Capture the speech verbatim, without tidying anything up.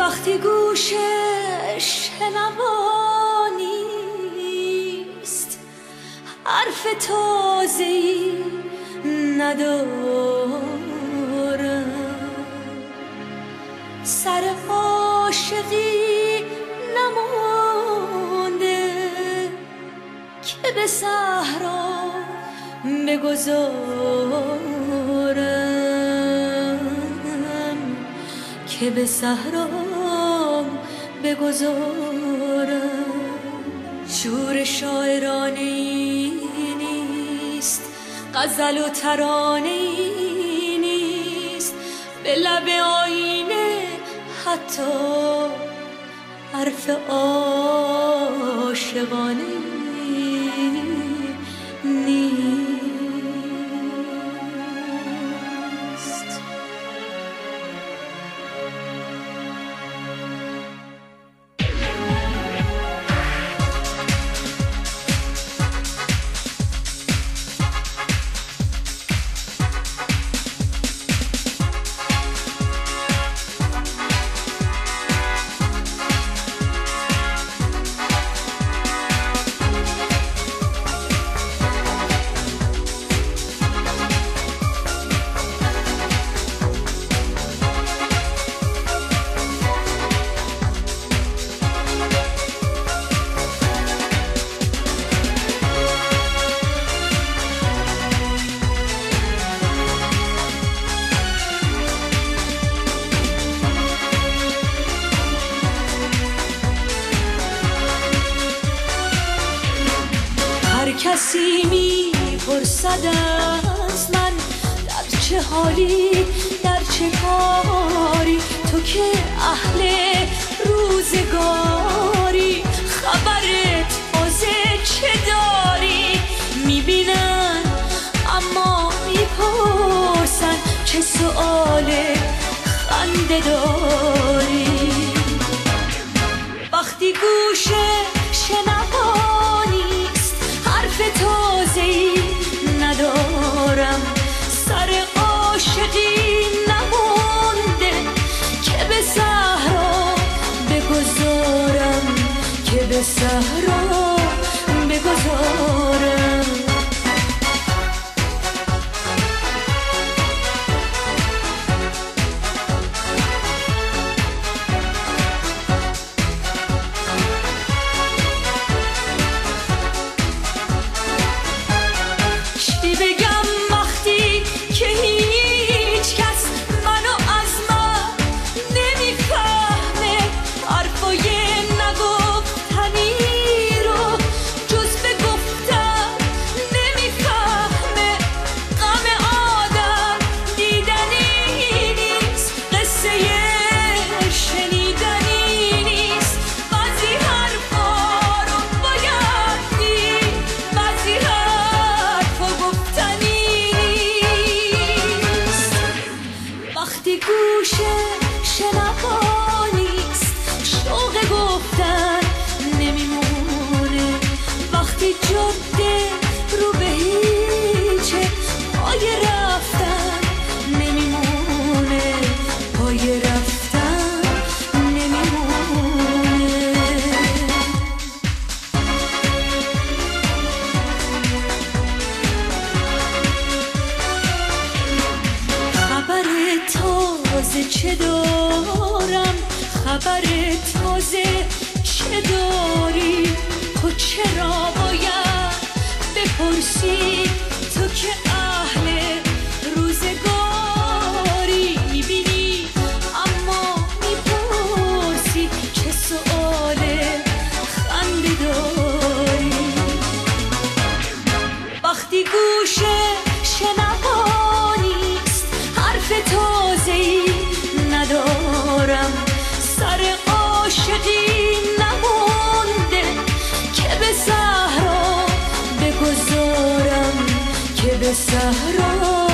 وقتی گوشش شنوانیست، حرف تازه‌ای ندارم، سر عاشقی نمانده که به صحرا بگذارم، که به صحرا بگذارم. شور شاعرانه ای نیست، غزل و ترانه ای نیست، به لب آینه حتی حرف عاشقانه نیست. کسی میپرسد از من در چه حالی، در چه کاری، تو که اهل روزگاری، خبر تازه چه داری؟ میبینن اما میپرسن چه سؤال خنده داری. وقتی گوشه شنوانی تازه‌ای ندارم، سر عاشقی نمونده که به صحرا بگذارم، که به صحرا بگذارم. چه دارم، خبر تازه چه داری؟ تو چرا باید بپرسی، تو که اهل روزگاری، میبینی اما میپرسی چه سؤال خنده داری. وقتی گوشه شنوانیست، حرف تازه‌ای ندارم، سر عاشقی نمونده که به صحرا بگذارم، که به صحرا